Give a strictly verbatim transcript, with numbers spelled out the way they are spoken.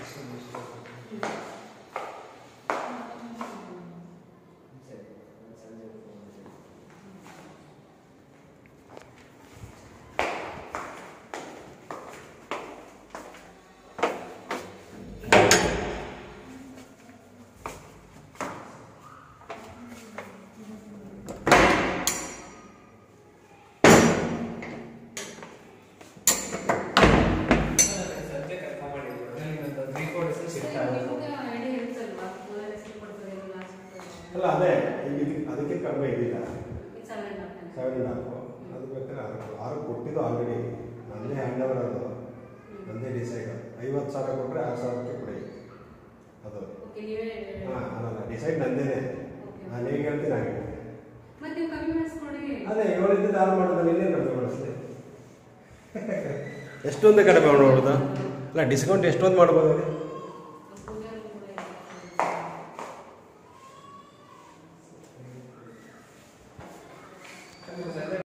ಅಲ್ಲ ಅದೇ ಅದಕ್ಕೆ ಕಡಿಮೆ ಇದ್ದಿಲ್ಲ ಸೆವೆನ್ ಆ್ಯಂಡ್ ಹಾಫು ಅದು ಬೇಕಾದ್ರೆ ಆರು ಆರು ಕೊಟ್ಟಿದ್ದು ಆಲ್ರೆಡಿ ನನ್ನದೇ ಹ್ಯಾಂಡ್ ಓವರ್ ಅದು ನನ್ನದೇ ಡಿಸೈಡ್ ಐವತ್ತು ಸಾವಿರ ಕೊಟ್ಟರೆ ಆರು ಸಾವಿರಕ್ಕೆ ಕೊಡಿ ಅದು ಹಾಂ ಅಲ್ಲ ಡಿಸೈಡ್ ನಂದೇನೆ ನಾನು ಹೇಗೆ ಹೇಳ್ತೀನಿ ಹಾಗೆ ಅದೇ ಏಳಿದ್ದು ಆರು ಮಾಡೋದು ಇನ್ನೇ ಕಡಿಮೆ ಮಾಡಿಸ್ದೆ ಎಷ್ಟೊಂದು ಕಡಿಮೆ ಮಾಡ್ಬೋದಾ ಅಲ್ಲ ಡಿಸ್ಕೌಂಟ್ ಎಷ್ಟೊಂದು ಮಾಡ್ಬೋದು